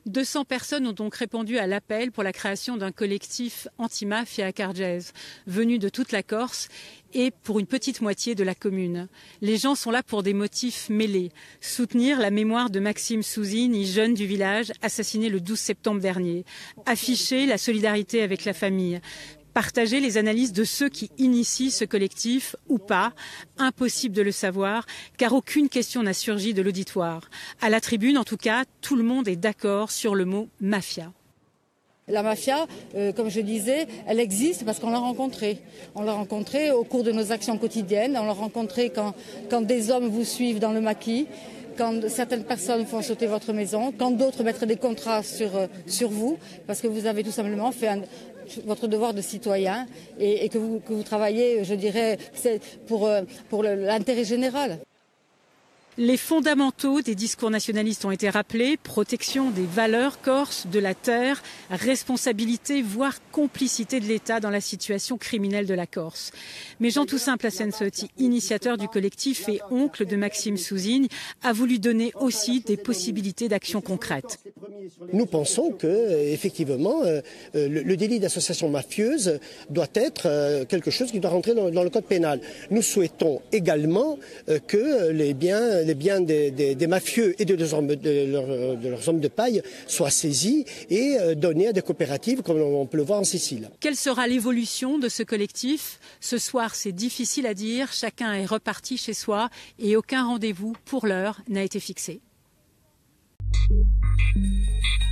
200 personnes ont donc répondu à l'appel pour la création d'un collectif anti-mafia à Cargèse, venu de toute la Corse et pour une petite moitié de la commune. Les gens sont là pour des motifs mêlés. Soutenir la mémoire de Maxime Souzini, jeune du village, assassiné le 12 septembre dernier. Afficher la solidarité avec la famille. Partager les analyses de ceux qui initient ce collectif ou pas, impossible de le savoir, car aucune question n'a surgi de l'auditoire. À la tribune, en tout cas, tout le monde est d'accord sur le mot mafia. La mafia, comme je disais, elle existe parce qu'on l'a rencontrée. On l'a rencontrée au cours de nos actions quotidiennes, on l'a rencontrée quand des hommes vous suivent dans le maquis, quand certaines personnes font sauter votre maison, quand d'autres mettent des contrats sur vous, parce que vous avez tout simplement fait votre devoir de citoyen et que vous travaillez, je dirais, pour l'intérêt général. Les fondamentaux des discours nationalistes ont été rappelés, protection des valeurs corses, de la terre, responsabilité, voire complicité de l'État dans la situation criminelle de la Corse. Mais Jean-Toussaint Placensotti, initiateur du collectif et oncle de Maxime Souzini, a voulu donner aussi des possibilités d'action concrètes. Nous pensons que, effectivement, le délit d'association mafieuse doit être quelque chose qui doit rentrer dans le code pénal. Nous souhaitons également que les biens des mafieux et de leurs hommes de paille soient saisis et donnés à des coopératives comme on peut le voir en Sicile. Quelle sera l'évolution de ce collectif ? Ce soir, c'est difficile à dire. Chacun est reparti chez soi et aucun rendez-vous, pour l'heure, n'a été fixé.